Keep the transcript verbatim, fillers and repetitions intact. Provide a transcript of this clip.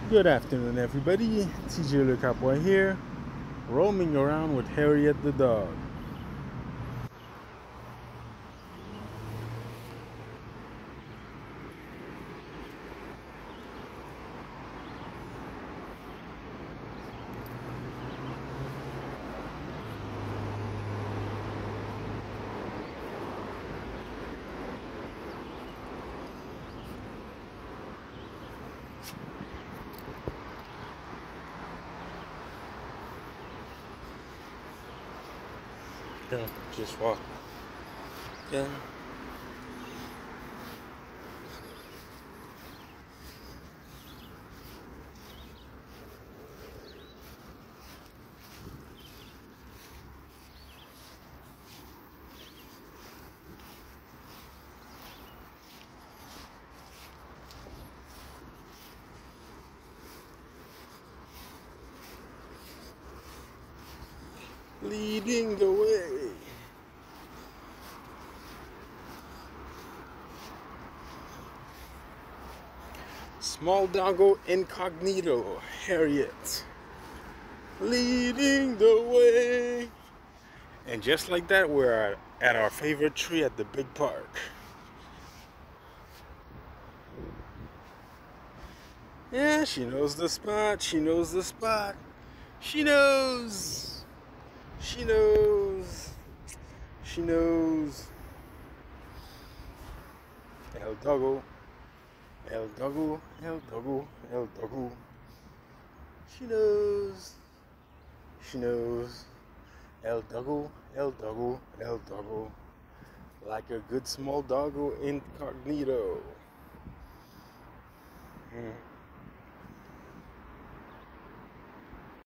Good afternoon, everybody. T J Le Capois here, roaming around with Harriet the dog. Yeah, just walk. Yeah. Leading the way. Small doggo incognito, Harriet. Leading the way. And just like that, we're at our favorite tree at the big park. Yeah, she knows the spot. She knows the spot. She knows. She knows. She knows. El doggo. El doggo. El doggo. El doggo. She knows. She knows. El doggo. El doggo. El doggo. Like a good small doggo incognito. Mm.